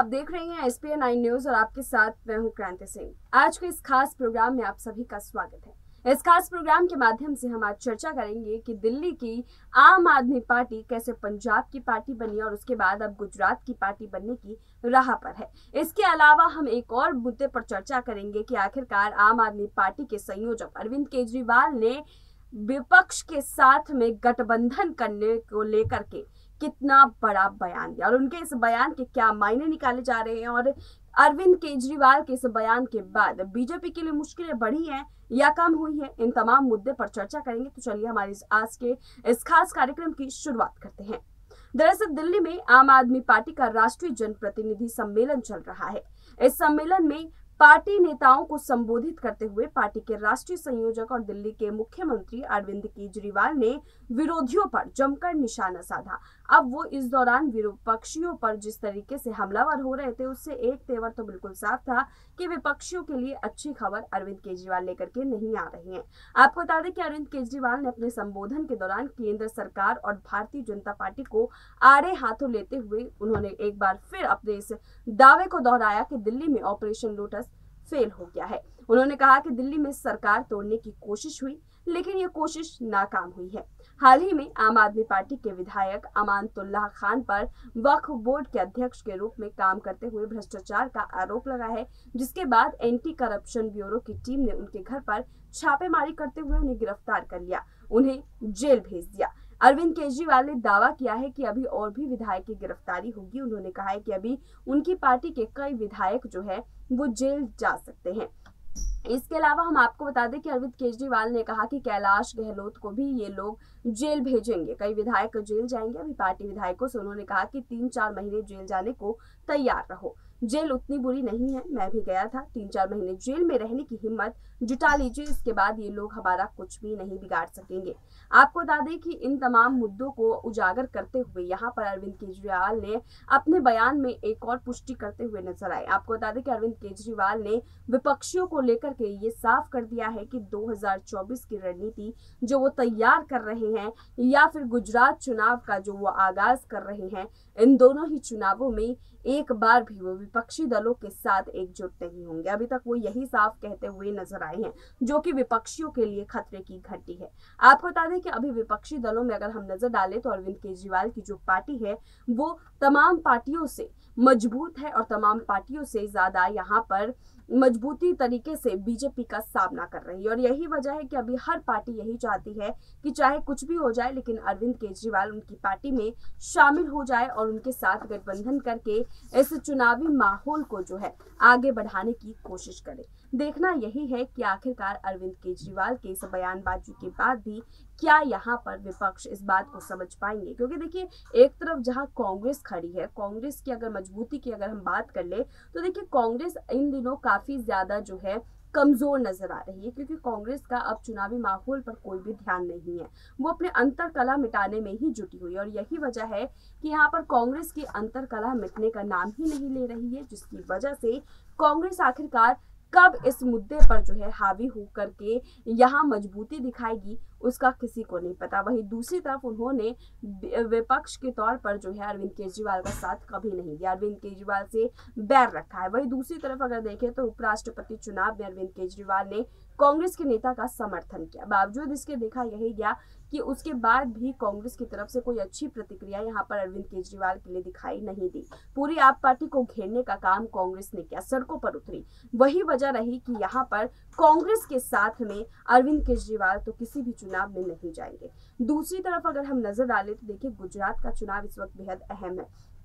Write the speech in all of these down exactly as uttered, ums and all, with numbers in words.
देख रहे हैं S P N nine news और आपके साथ मैं हूं क्रांति सिंह। आज के इस खास प्रोग्राम में आप सभी का स्वागत है। इस खास प्रोग्राम के माध्यम से हम आज चर्चा करेंगे कि दिल्ली की आम आदमी पार्टी कैसे पंजाब की पार्टी बनी और उसके बाद अब गुजरात की पार्टी बनने की राह पर है। इसके अलावा हम एक और मुद्दे पर चर्चा करेंगे कि आखिरकार आम आदमी पार्टी के संयोजक अरविंद केजरीवाल ने विपक्ष के साथ में गठबंधन करने को लेकर के कितना बड़ा बयान दिया और उनके इस बयान के क्या मायने निकाले जा रहे हैं और अरविंद केजरीवाल के इस बयान के बाद बीजेपी के लिए मुश्किलें बढ़ी हैं या कम हुई है, इन तमाम मुद्दे पर चर्चा करेंगे। तो चलिए हमारे इस आज के इस खास कार्यक्रम की शुरुआत करते हैं। दरअसल दिल्ली में आम आदमी पार्टी का राष्ट्रीय जनप्रतिनिधि सम्मेलन चल रहा है। इस सम्मेलन में पार्टी नेताओं को संबोधित करते हुए पार्टी के राष्ट्रीय संयोजक और दिल्ली के मुख्यमंत्री अरविंद केजरीवाल ने विरोधियों पर जमकर निशाना साधा। अब वो इस दौरान विपक्षियों पर जिस तरीके से हमलावर हो रहे थे, उससे एक तेवर तो बिल्कुल साफ था कि विपक्षियों के लिए अच्छी खबर अरविंद केजरीवाल लेकर के नहीं आ रही है। आपको बता दें कि अरविंद केजरीवाल ने अपने संबोधन के दौरान केंद्र सरकार और भारतीय जनता पार्टी को आड़े हाथों लेते हुए उन्होंने एक बार फिर अपने इस दावे को दोहराया कि दिल्ली में ऑपरेशन लोटस फेल हो गया है। उन्होंने कहा कि दिल्ली में सरकार तोड़ने की कोशिश हुई, लेकिन ये कोशिश नाकाम हुई है। हाल ही में आम आदमी पार्टी के विधायक अमानतुल्लाह खान पर वक्फ बोर्ड के अध्यक्ष के रूप में काम करते हुए भ्रष्टाचार का आरोप लगा है, जिसके बाद एंटी करप्शन ब्यूरो की टीम ने उनके घर पर छापेमारी करते हुए उन्हें गिरफ्तार कर लिया, उन्हें जेल भेज दिया। अरविंद केजरीवाल ने दावा किया है कि अभी और भी विधायक की गिरफ्तारी होगी। उन्होंने कहा है कि अभी उनकी पार्टी के कई विधायक जो है वो जेल जा सकते हैं। इसके अलावा हम आपको बता दें कि अरविंद केजरीवाल ने कहा कि कैलाश गहलोत को भी ये लोग जेल भेजेंगे, कई विधायक जेल जाएंगे। अभी पार्टी विधायकों से उन्होंने कहा कि तीन चार महीने जेल जाने को तैयार रहो, जेल उतनी बुरी नहीं है, मैं भी गया था, तीन चार महीने जेल में रहने की हिम्मत जुटा लीजिए, इसके बाद ये लोग हमारा कुछ भी नहीं बिगाड़ सकेंगे। आपको बता दें कि इन तमाम मुद्दों को उजागर करते हुए यहाँ पर अरविंद केजरीवाल ने अपने बयान में एक और पुष्टि करते हुए नजर आए। आपको बता दें कि अरविंद केजरीवाल ने विपक्षियों को लेकर के ये साफ कर दिया है कि दो हज़ार चौबीस की रणनीति जो वो तैयार कर रहे हैं या फिर गुजरात चुनाव का जो वो आगाज कर रहे हैं, इन दोनों ही चुनावों में एक बार भी वो विपक्षी दलों के साथ एकजुट नहीं होंगे। अभी तक वो यही साफ कहते हुए नजर आए हैं, जो कि विपक्षियों के लिए खतरे की घंटी है। आपको बता दें कि अभी विपक्षी दलों में अगर हम नजर डालें तो अरविंद केजरीवाल की जो पार्टी है वो तमाम पार्टियों से मजबूत है और तमाम पार्टियों से ज्यादा यहाँ पर मजबूती तरीके से बीजेपी का सामना कर रही है। और यही वजह है कि अभी हर पार्टी यही चाहती है कि चाहे कुछ भी हो जाए, लेकिन अरविंद केजरीवाल उनकी पार्टी में शामिल हो जाए और उनके साथ गठबंधन करके इस चुनावी माहौल को जो है आगे बढ़ाने की कोशिश करे। देखना यही है कि आखिरकार अरविंद केजरीवाल के इस बयानबाजी के बाद भी क्या यहाँ पर विपक्ष इस बात को समझ पाएंगे, क्योंकि देखिए एक तरफ जहाँ कांग्रेस खड़ी है, कांग्रेस की अगर मजबूती की अगर हम बात कर ले तो देखिए कांग्रेस इन दिनों काफी ज्यादा जो है कमजोर नजर आ रही है, क्योंकि कांग्रेस का अब चुनावी माहौल पर कोई भी ध्यान नहीं है। वो अपने अंतर कला मिटाने में ही जुटी हुई है और यही वजह है कि यहाँ पर कांग्रेस की अंतर कला मिटने का नाम ही नहीं ले रही है, जिसकी वजह से कांग्रेस आखिरकार कब इस मुद्दे पर जो है हावी होकर के यहाँ मजबूती दिखाएगी उसका किसी को नहीं पता। वहीं दूसरी तरफ उन्होंने विपक्ष के तौर पर जो है अरविंद केजरीवाल का साथ कभी नहीं दिया, अरविंद केजरीवाल से बैर रखा है। वहीं दूसरी तरफ अगर देखें तो उपराष्ट्रपति चुनाव में अरविंद केजरीवाल ने कांग्रेस के नेता का समर्थन किया, बावजूद इसके देखा यही गया कि उसके बाद भी कांग्रेस की तरफ से कोई अच्छी प्रतिक्रिया यहाँ पर अरविंद केजरीवाल के लिए दिखाई नहीं दी। पूरी आप पार्टी को घेरने का काम कांग्रेस ने किया, सड़कों पर उतरी। वही वजह रही कि यहाँ पर कांग्रेस के साथ में अरविंद केजरीवाल तो किसी भी चुनाव में नहीं जाएंगे। दूसरी तरफ अगर हम नजर डालें तो देखिए गुजरात का चुनाव इस वक्त बेहद अहम है।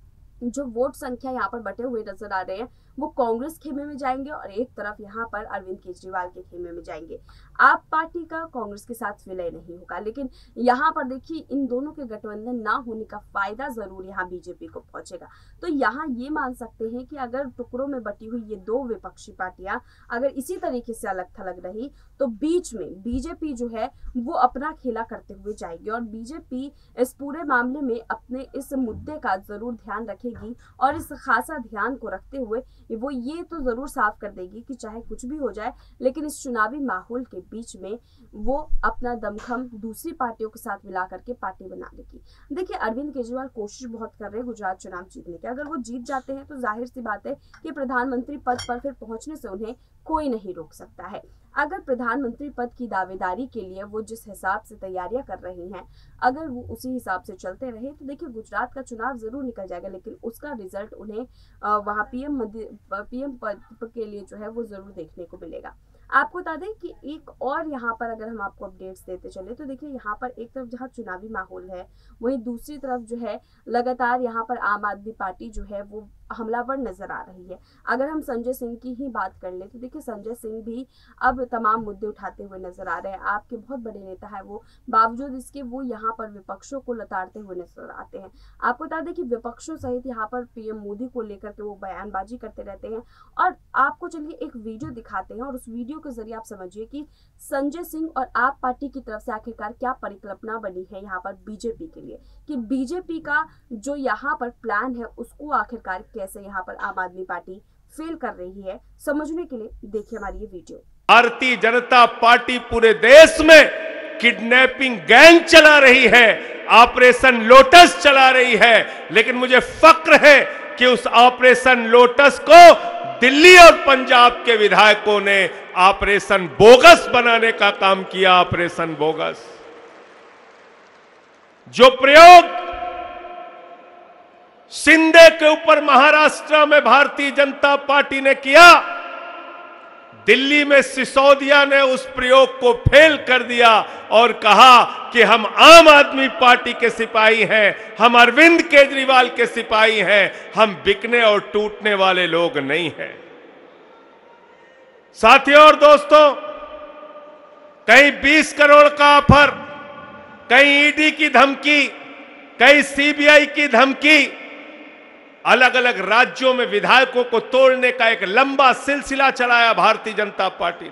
जो वोट संख्या यहाँ पर बटे हुए नजर आ रहे हैं वो कांग्रेस खेमे में जाएंगे और एक तरफ यहाँ पर अरविंद केजरीवाल के खेमे में जाएंगे। आप पार्टी का कांग्रेस के साथ विलय नहीं होगा, लेकिन यहाँ पर देखिए इन दोनों के गठबंधन ना होने का फायदा जरूर यहाँ बीजेपी को पहुंचेगा। तो यहाँ ये मान सकते हैं कि अगर टुकड़ों में बटी हुई ये दो विपक्षी पार्टियां अगर इसी तरीके से अलग थलग रही तो बीच में बीजेपी जो है वो अपना खेला करते हुए जाएगी और बीजेपी इस पूरे मामले में अपने इस मुद्दे का जरूर ध्यान रखेगी रखेगी और इस खासा ध्यान को रखते हुए वो ये तो ज़रूर साफ कर देगी कि चाहे कुछ भी हो जाए लेकिन इस चुनावी माहौल के बीच में वो अपना दमखम दूसरी पार्टियों के साथ मिला करके पार्टी बना लेगी। देखिए, अरविंद केजरीवाल कोशिश बहुत कर रहे हैं गुजरात चुनाव जीतने की। अगर वो जीत जाते हैं तो जाहिर सी बात है कि प्रधानमंत्री पद पर फिर पहुंचने से उन्हें कोई नहीं रोक सकता है। अगर प्रधानमंत्री पद की दावेदारी के लिए वो जिस हिसाब से तैयारियां कर रही हैं, अगर वो उसी हिसाब से चलते रहे तो देखिए गुजरात का चुनाव जरूर निकल जाएगा, लेकिन उसका रिजल्ट उन्हें वहां पीएम पीएम पद के लिए जो है वो जरूर देखने को मिलेगा। आपको बता दें कि एक और यहाँ पर अगर हम आपको अपडेट्स देते चले तो देखिए यहाँ पर एक तरफ जहाँ चुनावी माहौल है वहीं दूसरी तरफ जो है लगातार यहाँ पर आम आदमी पार्टी जो है वो हमलावर नजर आ रही है। अगर हम संजय सिंह की ही बात कर ले तो देखिए संजय सिंह भी अब तमाम मुद्दे उठाते हुए नजर आ रहे हैं। आपके बहुत बड़े नेता है वो, बावजूद इसके वो यहाँ पर विपक्षों को लताड़ते हुए नजर आते हैं। आपको बता दें कि विपक्षों सहित यहाँ पर पीएम मोदी को लेकर के वो बयानबाजी करते रहते हैं और आपको चलिए एक वीडियो दिखाते हैं और उस वीडियो के जरिए आप समझिए कि संजय सिंह और आप पार्टी की तरफ से आखिरकार क्या परिकल्पना बनी है यहाँ पर बीजेपी के लिए, कि बीजेपी का जो यहाँ पर प्लान है उसको आखिरकार कैसे यहाँ पर आम आदमी पार्टी फेल कर रही है। समझने के लिए देखिए हमारी ये वीडियो। भारतीय जनता पार्टी पूरे देश में किडनैपिंग गैंग चला रही है, ऑपरेशन लोटस चला रही है, लेकिन मुझे फक्र है कि उस ऑपरेशन लोटस को दिल्ली और पंजाब के विधायकों ने ऑपरेशन बोगस बनाने का काम किया। ऑपरेशन बोगस जो प्रयोग शिंदे के ऊपर महाराष्ट्र में भारतीय जनता पार्टी ने किया, दिल्ली में सिसोदिया ने उस प्रयोग को फेल कर दिया और कहा कि हम आम आदमी पार्टी के सिपाही हैं, हम अरविंद केजरीवाल के सिपाही हैं, हम बिकने और टूटने वाले लोग नहीं हैं। साथियों और दोस्तों, कहीं बीस करोड़ का ऑफर, कहीं ईडी की धमकी, कहीं सीबीआई की धमकी, अलग अलग राज्यों में विधायकों को तोड़ने का एक लंबा सिलसिला चलाया भारतीय जनता पार्टी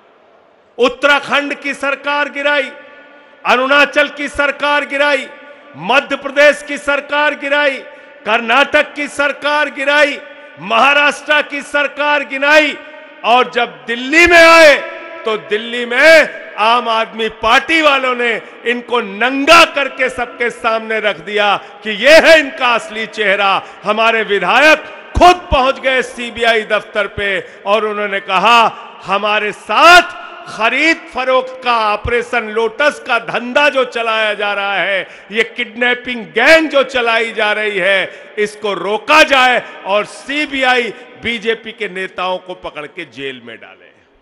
ने। उत्तराखंड की सरकार गिराई, अरुणाचल की सरकार गिराई, मध्य प्रदेश की सरकार गिराई, कर्नाटक की सरकार गिराई, महाराष्ट्र की सरकार गिराई, और जब दिल्ली में आए तो दिल्ली में आम आदमी पार्टी वालों ने इनको नंगा करके सबके सामने रख दिया कि यह है इनका असली चेहरा। हमारे विधायक खुद पहुंच गए सीबीआई दफ्तर पे और उन्होंने कहा हमारे साथ खरीद फरोख्त का ऑपरेशन लोटस का धंधा जो चलाया जा रहा है, ये किडनैपिंग गैंग जो चलाई जा रही है, इसको रोका जाए और सीबीआई बीजेपी के नेताओं को पकड़ के जेल में डाले।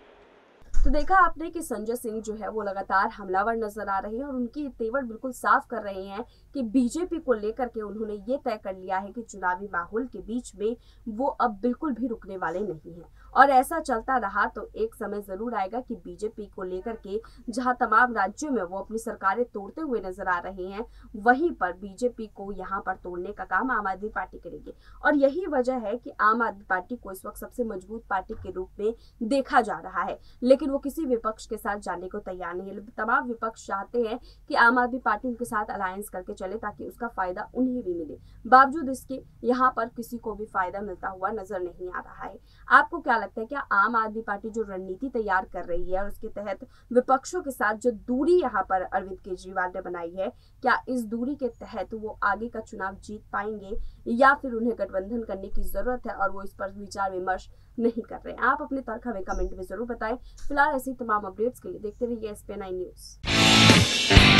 तो देखा आपने कि संजय सिंह जो है वो लगातार हमलावर नजर आ रहे हैं और उनकी तेवर बिल्कुल साफ कर रहे हैं कि बीजेपी को लेकर के उन्होंने ये तय कर लिया है कि चुनावी माहौल के बीच में वो अब बिल्कुल भी रुकने वाले नहीं हैं। और ऐसा चलता रहा तो एक समय जरूर आएगा कि बीजेपी को लेकर के जहां तमाम राज्यों में वो अपनी सरकारें तोड़ते हुए नजर आ रहे हैं, वहीं पर बीजेपी को यहां पर तोड़ने का काम आम आदमी पार्टी करेगी। और यही वजह है कि आम आदमी पार्टी को इस वक्त सबसे मजबूत पार्टी के रूप में देखा जा रहा है, लेकिन वो किसी विपक्ष के साथ जाने को तैयार नहीं है। तमाम विपक्ष चाहते हैं कि आम आदमी पार्टी उनके साथ अलायंस करके चले ताकि उसका फायदा उन्हें भी मिले। बावजूद इसके यहाँ पर किसी को भी फायदा मिलता हुआ नजर नहीं आ रहा है। आपको क्या लगता है, क्या आम आदमी पार्टी जो रणनीति तैयार कर रही है और उसके तहत विपक्षों के साथ जो दूरी यहाँ पर अरविंद केजरीवाल ने बनाई है, क्या इस दूरी के तहत वो आगे का चुनाव जीत पाएंगे या फिर उन्हें गठबंधन करने की जरूरत है और वो इस पर विचार विमर्श नहीं कर रहे हैं? आप अपने तर्क हमें कमेंट में जरूर बताएं। फिलहाल ऐसी तमाम अपडेट्स के लिए देखते रहिए एस पी नाइन न्यूज।